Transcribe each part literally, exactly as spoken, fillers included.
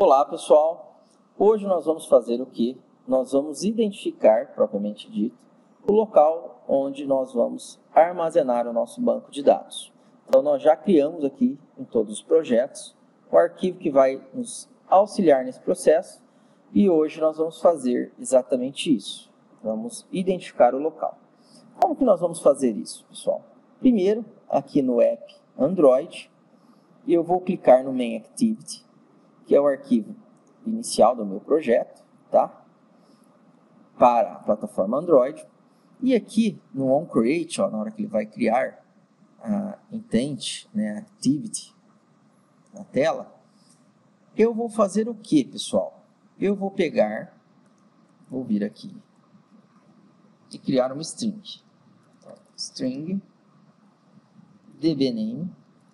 Olá pessoal, hoje nós vamos fazer o que? Nós vamos identificar, propriamente dito, o local onde nós vamos armazenar o nosso banco de dados. Então nós já criamos aqui em todos os projetos o arquivo que vai nos auxiliar nesse processo e hoje nós vamos fazer exatamente isso. Vamos identificar o local. Como que nós vamos fazer isso, pessoal? Primeiro, aqui no app Android, eu vou clicar no Main Activity, que é o arquivo inicial do meu projeto, tá? Para a plataforma Android. E aqui no onCreate, ó, na hora que ele vai criar a intent, né, activity na tela, eu vou fazer o que, pessoal? Eu vou pegar, vou vir aqui e criar uma string. Então, string dbName.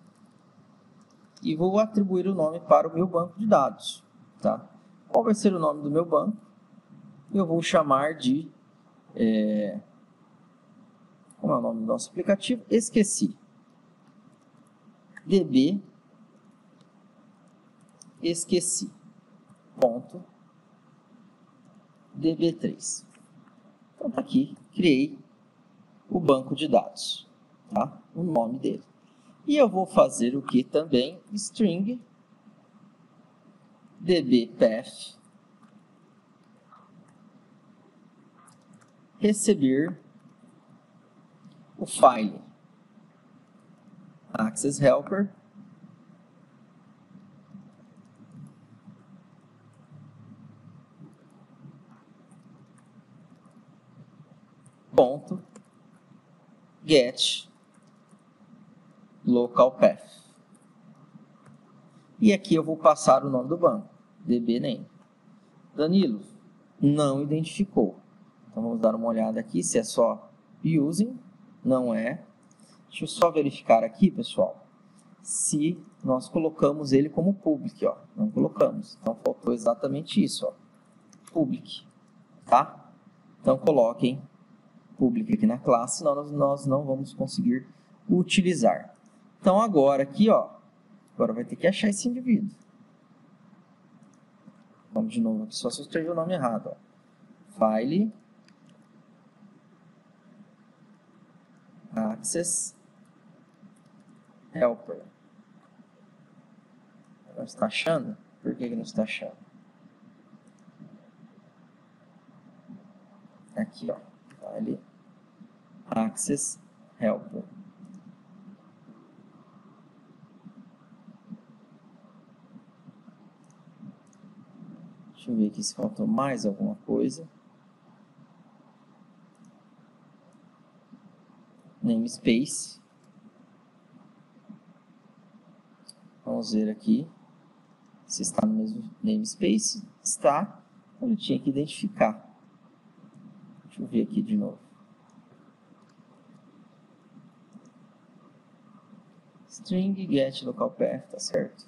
E vou atribuir o nome para o meu banco de dados. Tá? Qual vai ser o nome do meu banco? Eu vou chamar de... É, como é o nome do nosso aplicativo? Esqueci. db esqueci. Ponto. D B três. Então tá aqui. Criei o banco de dados. Tá? O nome dele. E eu vou fazer o que também? String dbPath receber o file access helper ponto get local path. E aqui eu vou passar o nome do banco, dbName. Danilo, não identificou. Então vamos dar uma olhada aqui se é só using, não é. Deixa eu só verificar aqui, pessoal, se nós colocamos ele como public, ó. Não colocamos. Então faltou exatamente isso, ó. Public, tá? Então coloquem public aqui na classe, senão nós, nós não vamos conseguir utilizar. Então agora aqui, ó, agora vai ter que achar esse indivíduo. Vamos de novo aqui, só se eu escrevi o nome errado, ó. File access helper. Não está achando? Por que que não está achando? Aqui, ó, file access helper. Deixa eu ver aqui se faltou mais alguma coisa. Namespace. Vamos ver aqui se está no mesmo namespace. Está. Ele tinha que identificar. Deixa eu ver aqui de novo. String get local path, tá certo?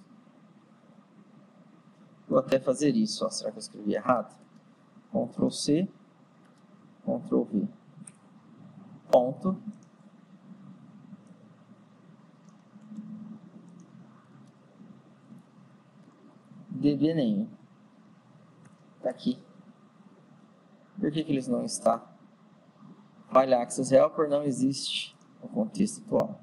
Vou até fazer isso, ó. Será que eu escrevi errado? Ctrl C, Ctrl V. Ponto. dbName. Tá aqui. Por que que eles não estão? File access helper não existe no contexto atual.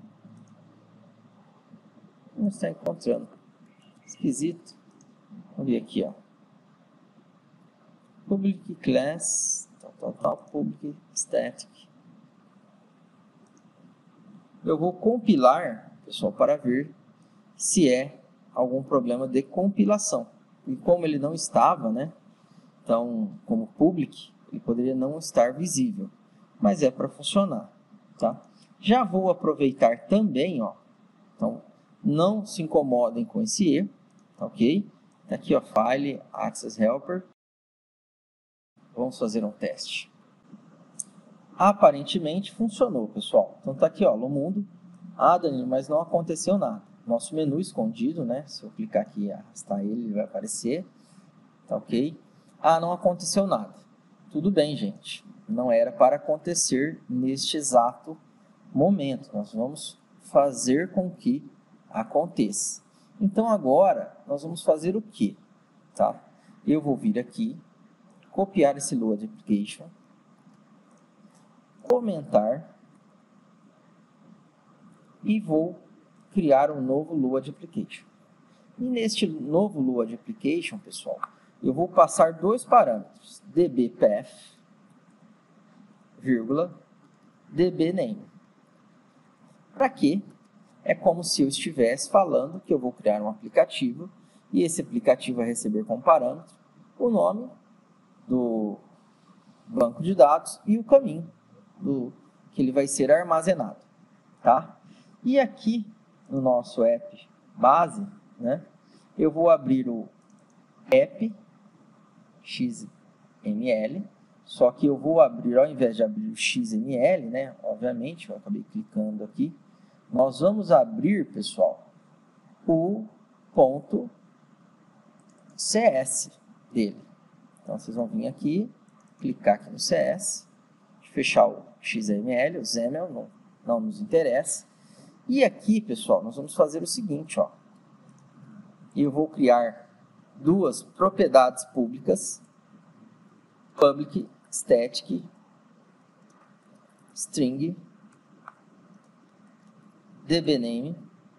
Não está encontrando. Esquisito. Vamos ver aqui, ó. Public class, tal, tal, tal, public static. Eu vou compilar, pessoal, para ver se é algum problema de compilação. E como ele não estava, né? Então, como public, ele poderia não estar visível. Mas é para funcionar, tá? Já vou aproveitar também, ó. Então, não se incomodem com esse erro, tá ok? Tá aqui, ó, file access helper. Vamos fazer um teste. Aparentemente funcionou, pessoal. Então tá aqui, ó, no mundo. Ah, Danilo, mas não aconteceu nada. Nosso menu escondido, né? Se eu clicar aqui e arrastar ele, ele vai aparecer. Tá ok? Ah, não aconteceu nada. Tudo bem, gente. Não era para acontecer neste exato momento. Nós vamos fazer com que aconteça. Então agora nós vamos fazer o quê? tá? Eu vou vir aqui, copiar esse load application, comentar e vou criar um novo load application. E neste novo load application, pessoal, eu vou passar dois parâmetros, dbpath, vírgula, dbname. Para quê? É como se eu estivesse falando que eu vou criar um aplicativo e esse aplicativo vai receber como parâmetro o nome do banco de dados e o caminho do que ele vai ser armazenado, tá? E aqui no nosso app base, né, eu vou abrir o app X M L, só que eu vou abrir, ao invés de abrir o X M L, né, obviamente, eu acabei clicando aqui, nós vamos abrir, pessoal, o ponto C S dele. Então, vocês vão vir aqui, clicar aqui no C S, fechar o X M L, o XAML não, não nos interessa. E aqui, pessoal, nós vamos fazer o seguinte, ó. Eu vou criar duas propriedades públicas, public static string dbname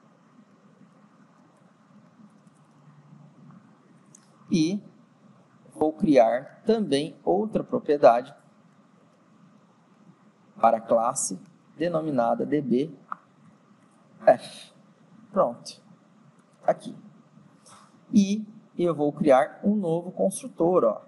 e vou criar também outra propriedade para a classe denominada dbf. Pronto. Aqui. E eu vou criar um novo construtor, ó.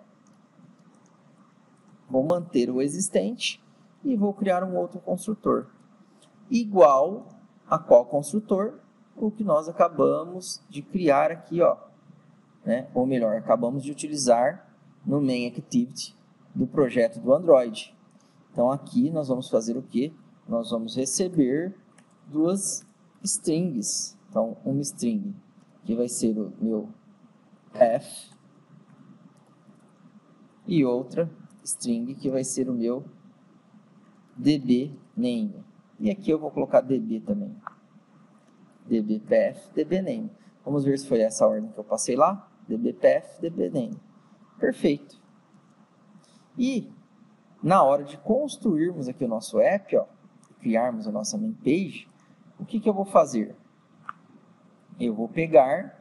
Vou manter o existente e vou criar um outro construtor. Igual a qual construtor? O que nós acabamos de criar aqui, ó. Né? Ou melhor, acabamos de utilizar no main activity do projeto do Android. Então, aqui nós vamos fazer o quê? Nós vamos receber duas strings. Então, uma string que vai ser o meu f e outra string que vai ser o meu dbName. E aqui eu vou colocar db também. dbpath, dbName. Vamos ver se foi essa ordem que eu passei lá. dbpath, dbName. Perfeito. E na hora de construirmos aqui o nosso app, ó, criarmos a nossa main page, o que, que eu vou fazer? Eu vou pegar,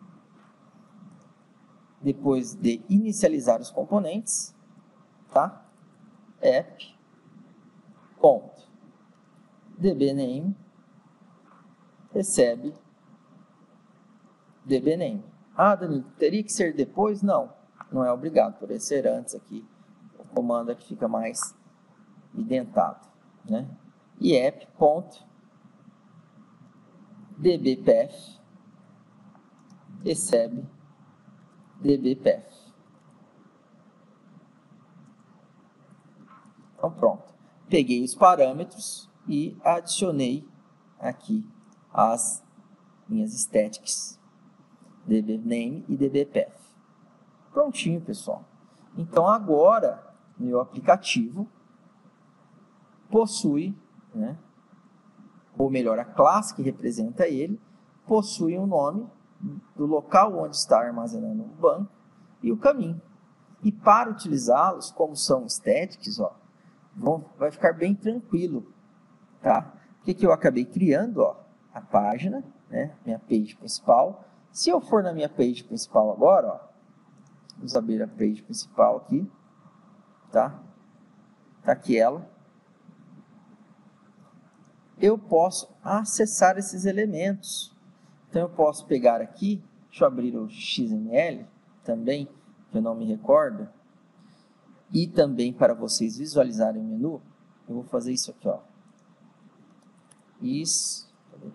depois de inicializar os componentes, tá? App, ponto, dbName, recebe dbName. Ah, Danilo, teria que ser depois? Não, não é obrigado, poderia ser antes aqui. O comando aqui fica mais identado, né? E app, ponto, dbpath, recebe dbpath. Então, pronto. Peguei os parâmetros e adicionei aqui as minhas statics, dbName e dbpath. Prontinho, pessoal. Então, agora, meu aplicativo possui, né, ou melhor, a classe que representa ele, possui um nome do local onde está armazenando o banco e o caminho. E para utilizá-los, como são statics, ó, vão, vai ficar bem tranquilo, tá? O que, que eu acabei criando, ó? A página, né? Minha page principal. Se eu for na minha page principal agora, ó, vamos abrir a page principal aqui, tá? Tá aqui ela. Eu posso acessar esses elementos. Então, eu posso pegar aqui, deixa eu abrir o X M L também, que eu não me recordo, e também para vocês visualizarem o menu, eu vou fazer isso aqui, ó. Is,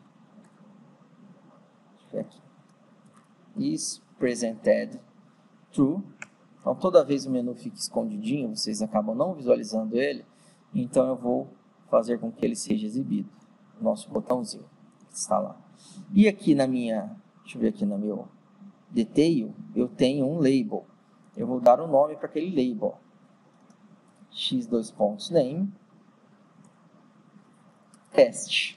aqui. Is presented true. Então, toda vez o menu fica escondidinho, vocês acabam não visualizando ele, então eu vou fazer com que ele seja exibido. Nosso botãozinho que está lá. E aqui na minha, deixa eu ver aqui no meu detail, eu tenho um label. Eu vou dar um nome para aquele label. X dois pontos name test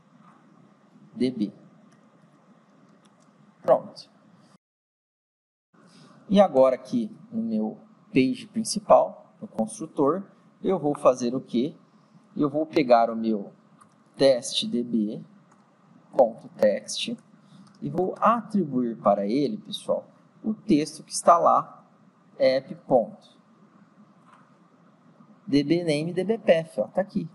db. Pronto. E agora aqui no meu page principal, no construtor, eu vou fazer o quê? Eu vou pegar o meu testdb.text e vou atribuir para ele, pessoal, o texto que está lá, app.dbname dbpath, ó, tá aqui.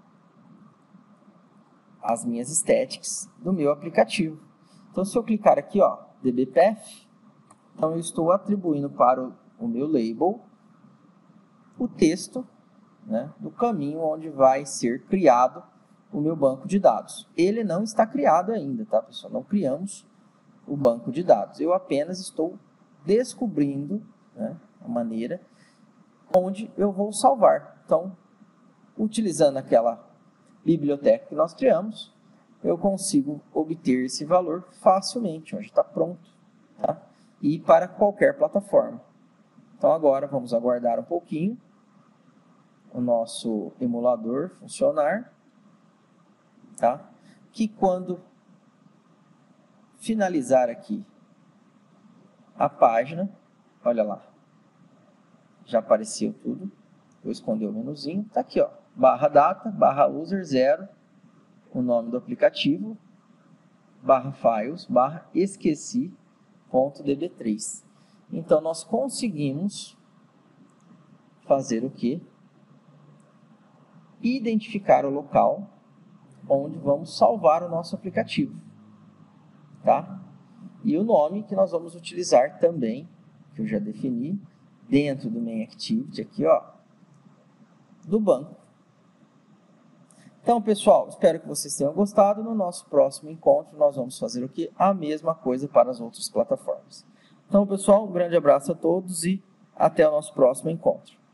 As minhas statics do meu aplicativo. Então, se eu clicar aqui, ó, dbpath, então eu estou atribuindo para o, o meu label o texto, né, do caminho onde vai ser criado o meu banco de dados. Ele não está criado ainda, tá, pessoal? Não criamos o banco de dados. Eu apenas estou descobrindo, né, a maneira onde eu vou salvar. Então, utilizando aquela biblioteca que nós criamos, eu consigo obter esse valor facilmente, onde está pronto, tá? E para qualquer plataforma. Então, agora vamos aguardar um pouquinho o nosso emulador funcionar, tá? Que quando finalizar aqui a página, olha lá, já apareceu tudo. Vou esconder o menuzinho, tá aqui, ó, barra data, barra user zero, o nome do aplicativo, barra files, barra esqueci, ponto d b três. Então, nós conseguimos fazer o quê? Identificar o local onde vamos salvar o nosso aplicativo, tá? E o nome que nós vamos utilizar também, que eu já defini, dentro do main activity aqui, ó, do banco. Então, pessoal, espero que vocês tenham gostado. No nosso próximo encontro, nós vamos fazer o quê? A mesma coisa para as outras plataformas. Então, pessoal, um grande abraço a todos e até o nosso próximo encontro.